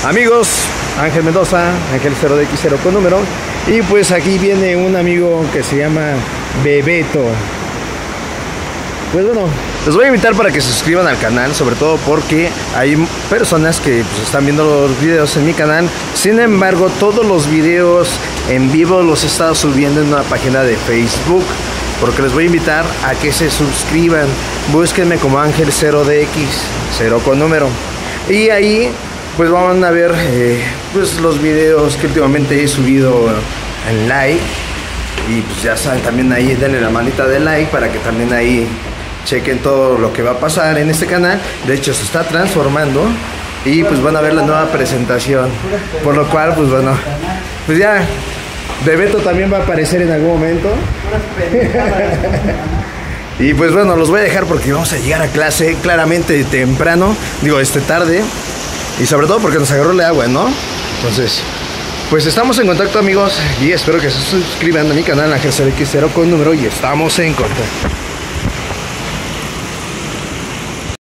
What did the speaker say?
Amigos, Ángel Mendoza, Ángel 0DX0 con número. Y pues aquí viene un amigo que se llama Bebeto. Pues bueno, les voy a invitar para que se suscriban al canal, sobre todo porque hay personas que pues, están viendo los videos en mi canal. Sin embargo, todos los videos en vivo los he estado subiendo en una página de Facebook, porque les voy a invitar a que se suscriban. Búsquenme como Ángel 0DX0 con número. Y ahí pues van a ver pues los videos que últimamente he subido en like. Y pues ya saben, también ahí denle la manita de like para que también ahí chequen todo lo que va a pasar en este canal. De hecho se está transformando y pues van a ver la nueva presentación. Por lo cual pues bueno, pues ya Bebeto también va a aparecer en algún momento. Y pues bueno, los voy a dejar porque vamos a llegar a clase claramente temprano. Digo, tarde. Y sobre todo porque nos agarró el agua, ¿no? Entonces, pues estamos en contacto, amigos. Y espero que se suscriban a mi canal Ángel 0DX0 con número. Y estamos en contacto.